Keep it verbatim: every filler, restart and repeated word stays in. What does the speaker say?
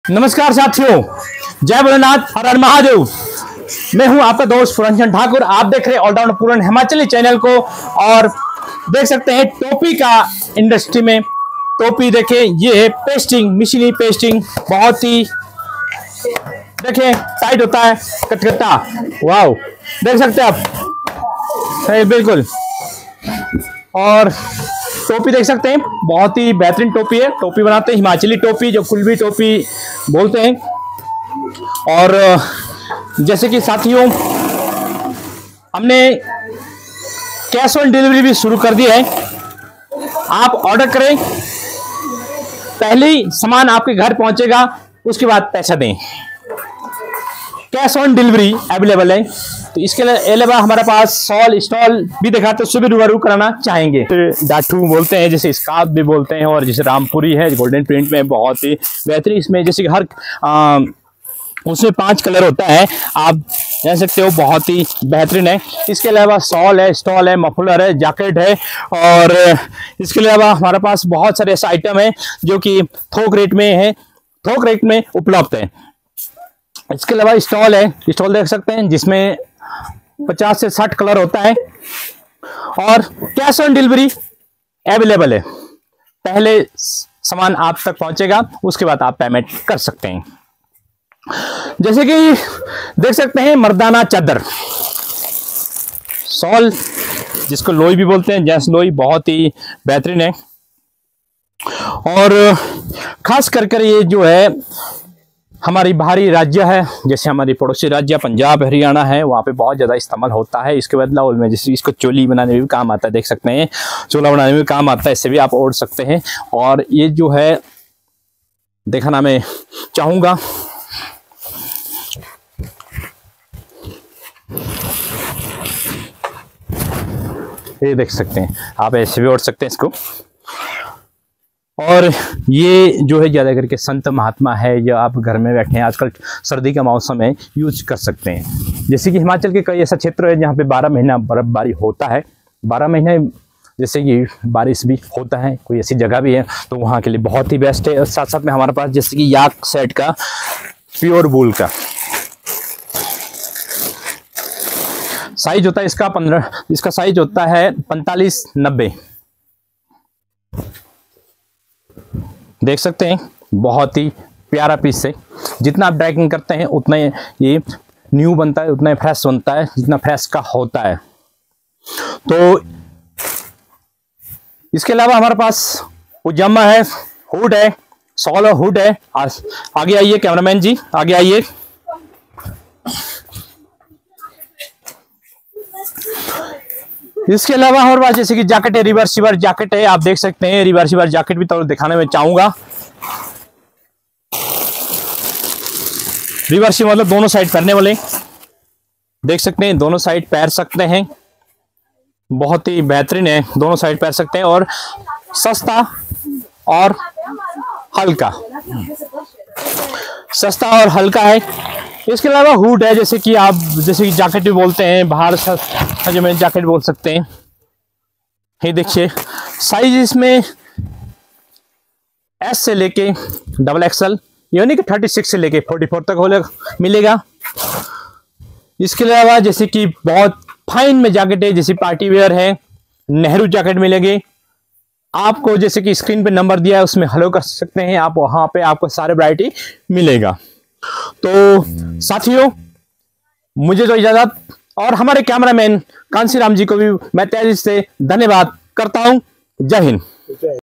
नमस्कार साथियों, जय भोलेनाथ, हर हर महादेव। मैं हूं आपका दोस्त पुरंजन ठाकुर। आप देख रहे हैं ऑलराउंड पूरन हिमाचली चैनल को। और देख सकते हैं टोपी का इंडस्ट्री में टोपी देखें, ये है पेस्टिंग, मशीनी पेस्टिंग। बहुत ही देखें टाइट होता है, कटकटा। वाओ, देख सकते हैं आप, है बिल्कुल। और टोपी देख सकते हैं, बहुत ही बेहतरीन टोपी है। टोपी बनाते हैं हिमाचली टोपी, जो कुल्बी टोपी बोलते हैं। और जैसे कि साथियों, हमने कैश ऑन डिलीवरी भी शुरू कर दी है। आप ऑर्डर करें, पहले ही सामान आपके घर पहुंचेगा, उसके बाद पैसा दें। कैश ऑन डिलीवरी अवेलेबल है। तो इसके अलावा हमारे पास सॉल स्टॉल भी दिखाते हैं, उससे भी रूबरू कराना चाहेंगे। डाटू बोलते हैं, जैसे स्कार्फ भी बोलते हैं। और जैसे रामपुरी है गोल्डन प्रिंट में, बहुत ही बेहतरीन। इसमें जैसे कि हर आ, उसमें पांच कलर होता है, आप जान सकते हो, बहुत ही बेहतरीन है। इसके अलावा सॉल है, स्टॉल है, मफलर है, जैकेट है। और इसके अलावा हमारे पास बहुत सारे ऐसे आइटम है जो कि थोक रेट में है, थोक रेट में उपलब्ध है। इसके अलावा स्टॉल है, स्टॉल देख सकते हैं, जिसमें पचास से साठ कलर होता है। और कैश ऑन डिलीवरी अवेलेबल है। पहले सामान आप तक पहुंचेगा, उसके बाद आप पेमेंट कर सकते हैं। जैसे कि देख सकते हैं मर्दाना चादर, सॉल, जिसको लोई भी बोलते हैं, जेंट्स लोई, बहुत ही बेहतरीन है। और खास कर कर ये जो है हमारी बाहरी राज्य है, जैसे हमारी पड़ोसी राज्य पंजाब हरियाणा है, वहाँ पे बहुत ज़्यादा इस्तेमाल होता है। इसके बदलाव में जैसे इसको चोली बनाने में भी काम आता है, देख सकते हैं, चोला बनाने में भी काम आता है। इससे भी आप ओढ़ सकते हैं। और ये जो है दिखाना मैं चाहूँगा, ये देख सकते हैं, आप ऐसे भी ओढ़ सकते हैं इसको। और ये जो है ज़्यादा करके संत महात्मा है, या आप घर में बैठे हैं, आजकल सर्दी का मौसम है, यूज कर सकते हैं। जैसे कि हिमाचल के कई ऐसा क्षेत्र है जहाँ पे बारह महीना बर्फबारी होता है, बारह महीने जैसे कि बारिश भी होता है, कोई ऐसी जगह भी है, तो वहाँ के लिए बहुत ही बेस्ट है। और साथ साथ में हमारे पास जैसे कि याक सेट का प्योर वूल का साइज होता है, इसका पंद्रह इसका साइज होता है पैंतालीस नब्बे, देख सकते हैं। बहुत ही प्यारा पीस है। जितना आप ड्राइकिंग करते हैं उतना ये न्यू बनता है, उतना फ्रेश बनता है, जितना फ्रेश का होता है। तो इसके अलावा हमारे पास पजामा है, हुड है, सॉल और हुड है। आगे आइए कैमरामैन जी, आगे आइए। इसके अलावा हमारे पास जैसे कि जैकेट है, रिवर्सिबल जैकेट है, आप देख सकते हैं। रिवर्सिबल जैकेट भी तो दिखाने में चाहूंगा। रिवर्सिबल मतलब दोनों साइड पहनने वाले, देख सकते हैं, दोनों साइड पैर सकते हैं। बहुत ही बेहतरीन है, दोनों साइड पैर सकते हैं। और सस्ता और हल्का, सस्ता और हल्का है। इसके अलावा हुड है, जैसे कि आप जैसे कि जैकेट भी बोलते हैं, बाहर जो में जैकेट बोल सकते हैं। ये देखिए साइज इसमें एस से लेके डबल एक्सएल, यानी कि थर्टी सिक्स से लेके फोर्टी फोर तक हो मिलेगा। इसके अलावा जैसे कि बहुत फाइन में जैकेट है, जैसे पार्टी वेयर है, नेहरू जैकेट मिलेगी आपको। जैसे कि स्क्रीन पे नंबर दिया है, उसमें हेलो कर सकते हैं आप, वहां पे आपको सारे वैरायटी मिलेगा। तो साथियों, मुझे तो इजाजत, और हमारे कैमरामैन कांसीराम जी को भी मैं तहे दिल से धन्यवाद करता हूं। जय हिंद।